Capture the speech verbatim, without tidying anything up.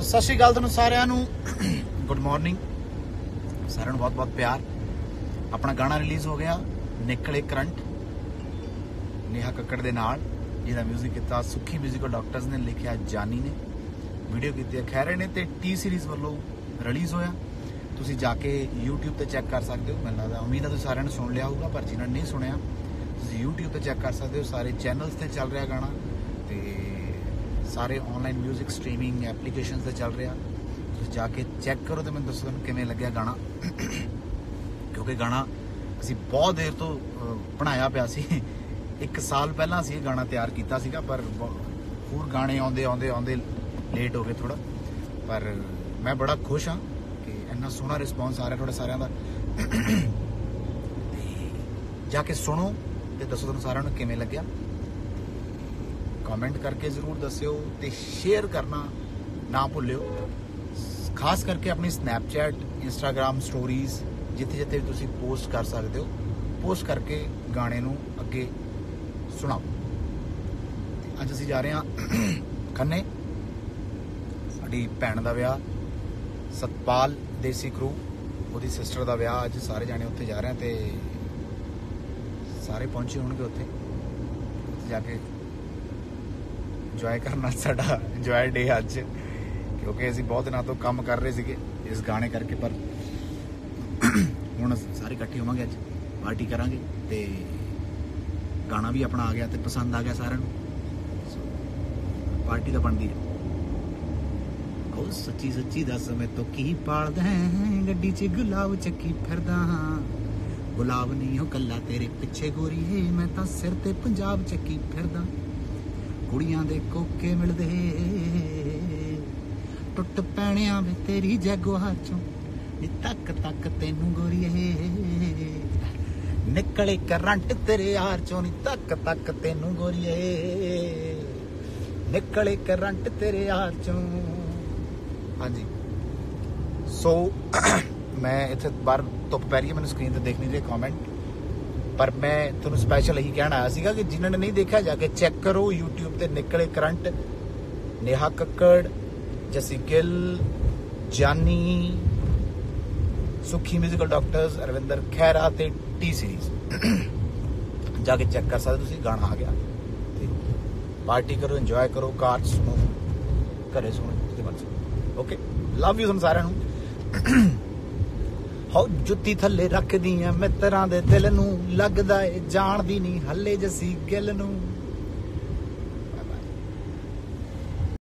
ਸੋ ਸਤਿ ਸ਼੍ਰੀ ਅਕਾਲ ਤੁਹਾਨੂੰ ਸਾਰਿਆਂ ਨੂੰ, ਗੁੱਡ ਮਾਰਨਿੰਗ ਸਾਰਿਆਂ ਨੂੰ, ਬਹੁਤ ਬਹੁਤ ਪਿਆਰ। ਆਪਣਾ ਗਾਣਾ ਰਿਲੀਜ਼ ਹੋ ਗਿਆ ਨਿਕਲੇ ਕਰੰਟ, ਨੇਹਾ ਕੱਕੜ ਦੇ ਨਾਲ, ਜਿਹਦਾ ਮਿਊਜ਼ਿਕ ਕੀਤਾ ਸੁੱਖੀ ਮਿਊਜ਼ਿਕਲ ਡਾਕਟਰਸ ਨੇ, ਲਿਖਿਆ ਜਾਨੀ ਨੇ, ਵੀਡੀਓ ਕੀਤੀ ਖੈਰੇ ਨੇ, ਤੇ ਟੀ ਸੀਰੀਜ਼ ਵੱਲੋਂ ਰਿਲੀਜ਼ ਹੋਇਆ। ਤੁਸੀਂ ਜਾ ਕੇ YouTube ਤੇ ਚੈੱਕ ਕਰ ਸਕਦੇ ਹੋ। ਮੈਨੂੰ ਲੱਗਦਾ ਉਮੀਦ ਹੈ ਤੁਸੀਂ ਸਾਰਿਆਂ ਨੇ ਸੁਣ ਲਿਆ ਹੋਊਗਾ, ਪਰ ਜਿਨ੍ਹਾਂ ਨੇ ਨਹੀਂ ਸੁਣਿਆ ਤੁਸੀਂ YouTube ਤੇ ਚੈੱਕ ਕਰ ਸਕਦੇ ਹੋ। ਸਾਰੇ ਚੈਨਲਸ ਤੇ ਚੱਲ ਰਿਹਾ ਗਾਣਾ, ਤੇ ਸਾਰੇ ਆਨਲਾਈਨ ਮਿਊਜ਼ਿਕ ਸਟ੍ਰੀਮਿੰਗ ਐਪਲੀਕੇਸ਼ਨਸ ਤੇ ਚੱਲ ਰਿਹਾ। ਤੁਸੀਂ ਜਾ ਕੇ ਚੈੱਕ ਕਰੋ ਤੇ ਮੈਨੂੰ ਦੱਸੋ ਤੁਹਾਨੂੰ ਕਿਵੇਂ ਲੱਗਿਆ ਗਾਣਾ, ਕਿਉਂਕਿ ਗਾਣਾ ਅਸੀਂ ਬਹੁਤ ਦੇਰ ਤੋਂ ਬਣਾਇਆ ਪਿਆ ਸੀ। ਇੱਕ ਸਾਲ ਪਹਿਲਾਂ ਅਸੀਂ ਇਹ ਗਾਣਾ ਤਿਆਰ ਕੀਤਾ ਸੀਗਾ, ਪਰ ਹੋਰ ਗਾਣੇ ਆਉਂਦੇ ਆਉਂਦੇ ਆਉਂਦੇ ਲੇਟ ਹੋ ਗਏ ਥੋੜਾ। ਪਰ ਮੈਂ ਬੜਾ ਖੁਸ਼ ਹਾਂ ਕਿ ਇੰਨਾ ਸੋਹਣਾ ਰਿਸਪੌਂਸ ਆ ਰਿਹਾ ਤੁਹਾਡੇ ਸਾਰਿਆਂ ਦਾ। ਤੇ ਜਾ ਕੇ ਸੁਣੋ ਤੇ ਦੱਸੋ ਤੁਹਾਨੂੰ ਸਾਰਿਆਂ ਨੂੰ ਕਿਵੇਂ ਲੱਗਿਆ। ਕਮੈਂਟ ਕਰਕੇ ਜ਼ਰੂਰ ਦੱਸਿਓ ਤੇ ਸ਼ੇਅਰ ਕਰਨਾ ਨਾ ਭੁੱਲਿਓ। ਖਾਸ ਕਰਕੇ ਆਪਣੀ ਸਨੈਪਚੈਟ, ਇੰਸਟਾਗ੍ਰਾਮ ਸਟੋਰੀਜ਼, ਜਿੱਥੇ ਜਿੱਥੇ ਵੀ ਤੁਸੀਂ ਪੋਸਟ ਕਰ ਸਕਦੇ ਹੋ, ਪੋਸਟ ਕਰਕੇ ਗਾਣੇ ਨੂੰ ਅੱਗੇ ਸੁਣਾਓ। ਅੱਜ ਅਸੀਂ ਜਾ ਰਹੇ ਹਾਂ ਖੰਨੇ, ਸਾਡੀ ਭੈਣ ਦਾ ਵਿਆਹ, ਸਤਪਾਲ ਦੇਸੀ ਕਰੂ, ਉਹਦੀ ਸਿਸਟਰ ਦਾ ਵਿਆਹ। ਅੱਜ ਸਾਰੇ ਜਾਣੇ ਉੱਥੇ ਜਾ ਰਹੇ ਹਾਂ ਤੇ ਸਾਰੇ ਪਹੁੰਚੇ ਹੋਣਗੇ ਉੱਥੇ। ਉੱਥੇ ਜਾ ਕੇ ਇੰਜੋਏ ਕਰਨਾ ਸਾਡਾ ਇੰਜੋਏ ਡੇ ਅੱਜ, ਕਿਉਂਕਿ ਅਸੀਂ ਬਹੁਤ ਦਿਨਾਂ ਤੋਂ ਕੰਮ ਕਰ ਰਹੇ ਸੀਗੇ ਇਸ ਗਾਣੇ ਕਰਕੇ। ਪਰ ਹੁਣ ਸਾਰੇ ਇਕੱਠੇ ਹੋਵਾਂਗੇ, ਅੱਜ ਪਾਰਟੀ ਕਰਾਂਗੇ ਤੇ ਗਾਣਾ ਵੀ ਆਪਣਾ ਆ ਗਿਆ ਤੇ ਪਸੰਦ ਆ ਗਿਆ ਸਾਰਿਆਂ ਨੂੰ। ਪਾਰਟੀ ਤਾਂ ਬਣਦੀ ਹੈ। ਉਹ ਸੱਚੀ ਸੱਚੀ ਦੱਸ ਮੈਂ ਤੋਂ ਕੀ ਪਾਲਦਾ, ਗੱਡੀ 'ਚ ਗੁਲਾਬ ਚੱਕੀ ਫਿਰਦਾ ਹਾਂ। ਗੁਲਾਬ ਨਹੀਂ ਉਹ ਕੱਲਾ ਤੇਰੇ ਪਿੱਛੇ ਗੋਰੀਏ, ਮੈਂ ਤਾਂ ਸਿਰ ਤੇ ਪੰਜਾਬ ਚੱਕੀ ਫਿਰਦਾ। ਕੁੜੀਆਂ ਦੇ ਕੋਕੇ ਮਿਲਦੇ ਟੁੱਟ ਪੈਣਿਆਂ ਵੇ ਤੇਰੀ ਜੈਗੁਆਰ ਚੋਂ, ਨੀ ਤੱਕ ਤੱਕ ਤੈਨੂੰ ਗੋਰੀਏ, ਨਿਕਲੇ ਕਰੰਟ ਤੇਰੇ ਯਾਰ ਚੋਂ, ਨੀ ਤੱਕ ਤੱਕ ਤੈਨੂੰ ਗੋਰੀਏ, ਨਿਕਲੇ ਕਰੰਟ ਤੇਰੇ ਯਾਰ ਚੋਂ। ਹਾਂਜੀ, ਸੋ ਮੈਂ ਇੱਥੇ ਬਾਹਰ ਧੁੱਪ ਪੈ ਰਹੀ ਹੈ, ਮੈਨੂੰ ਸਕਰੀਨ ਤੇ ਦੇਖ ਨਹੀਂ ਰਹੇ ਕਮੈਂਟ, ਪਰ ਮੈਂ ਤੁਹਾਨੂੰ ਸਪੈਸ਼ਲ ਇਹੀ ਕਹਿਣ ਆਇਆ ਸੀਗਾ ਕਿ ਜਿਨ੍ਹਾਂ ਨੇ ਨਹੀਂ ਦੇਖਿਆ ਜਾ ਕੇ ਚੈੱਕ ਕਰੋ YouTube ਤੇ। ਨਿਕਲੇ ਕਰੰਟ, ਨੇਹਾ ਕੱਕੜ, ਜੱਸੀ ਗਿੱਲ, ਜਾਨੀ, ਸੁੱਖੀ ਮਿਊਜ਼ੀਕਲ ਡਾਕਟਰਸ, ਅਰਵਿੰਦਰ ਖਹਿਰਾ ਤੇ ਟੀ ਸੀਰੀਜ਼। ਜਾ ਕੇ ਚੈੱਕ ਕਰ ਸਕਦੇ ਤੁਸੀਂ। ਗਾਣਾ ਆ ਗਿਆ ਤੇ ਪਾਰਟੀ ਕਰੋ, ਇੰਜੋਏ ਕਰੋ, ਕਾਰ 'ਚ ਸੁਣੋ, ਘਰੇ ਸੁਣੋ, ਜਿੱਥੇ ਮਰਜ਼ੀ। ਓਕੇ, ਲਵ ਯੂ ਤੁਹਾਨੂੰ ਸਾਰਿਆਂ ਨੂੰ। ਹੋ ਜੁੱਤੀ ਥੱਲੇ ਰੱਖਦੀ ਐ ਮਿੱਤਰਾਂ ਦੇ ਦਿਲ ਨੂੰ, ਲੱਗਦਾ ਏ ਜਾਣਦੀ ਨਹੀਂ ਹੱਲੇ ਜੱਸੀ ਗਿੱਲ ਨੂੰ।